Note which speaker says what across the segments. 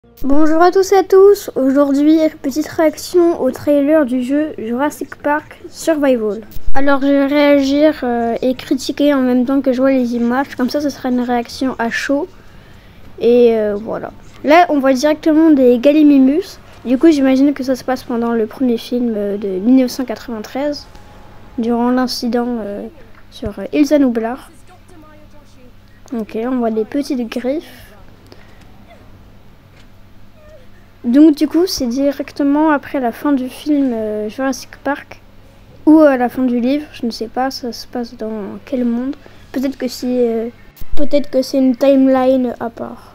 Speaker 1: Bonjour à tous et à tous, aujourd'hui petite réaction au trailer du jeu Jurassic Park Survival. Alors je vais réagir et critiquer en même temps que je vois les images, comme ça ce sera une réaction à chaud. Et voilà. Là on voit directement des Gallimimus, du coup j'imagine que ça se passe pendant le premier film de 1993, durant l'incident sur Ilha Nublar. Ok, on voit des petites griffes. Donc du coup c'est directement après la fin du film Jurassic Park ou à la fin du livre, je ne sais pas, ça se passe dans quel monde. Peut-être que c'est une timeline à part.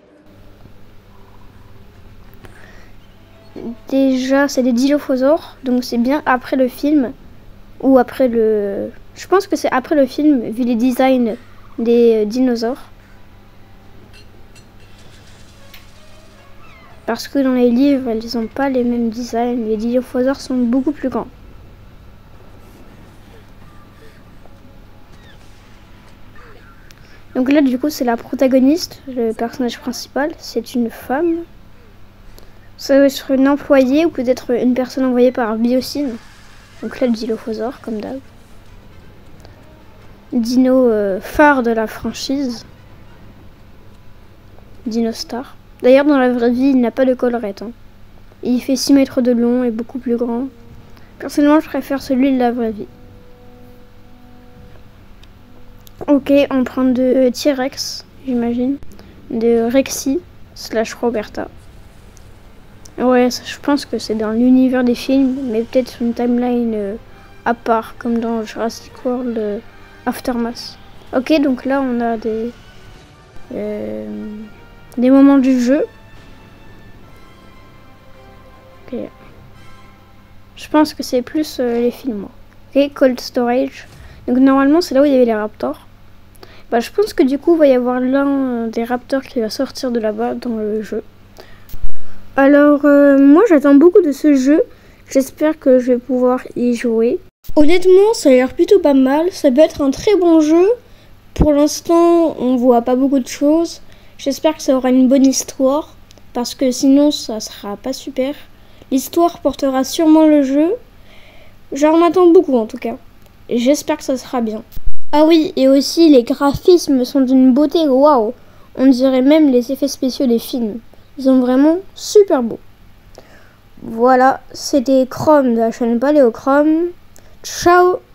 Speaker 1: Déjà c'est des dilophosaures, donc c'est bien après le film ou après le... Je pense que c'est après le film vu les designs des dinosaures. Parce que dans les livres, ils n'ont pas les mêmes designs. Les dilophosaures sont beaucoup plus grands. Donc là, du coup, c'est la protagoniste, le personnage principal. C'est une femme. Ça doit être une employée ou peut-être une personne envoyée par Biosyn. Donc là, le dilophosaure, comme d'hab. Dino phare de la franchise. Dino Star. D'ailleurs, dans la vraie vie, il n'a pas de collerette. Il fait 6 mètres de long et beaucoup plus grand. Personnellement, je préfère celui de la vraie vie. Ok, empreinte de T-Rex, j'imagine. De Rexy / Roberta. Ouais, ça, je pense que c'est dans l'univers des films, mais peut-être sur une timeline à part, comme dans Jurassic World Aftermath. Ok, donc là, on a des moments du jeu. Ok. Je pense que c'est plus les films. Ok, Cold Storage. Donc normalement c'est là où il y avait les raptors. Bah, je pense que du coup il va y avoir l'un des raptors qui va sortir de là-bas dans le jeu. Alors moi j'attends beaucoup de ce jeu. J'espère que je vais pouvoir y jouer. Honnêtement ça a l'air plutôt pas mal. Ça peut être un très bon jeu. Pour l'instant on voit pas beaucoup de choses. J'espère que ça aura une bonne histoire. Parce que sinon ça sera pas super. L'histoire portera sûrement le jeu. J'en attends beaucoup en tout cas. Et j'espère que ça sera bien. Ah oui, et aussi les graphismes sont d'une beauté waouh. On dirait même les effets spéciaux des films. Ils sont vraiment super beaux. Voilà, c'était Chrome de la chaîne Paléochrome. Ciao!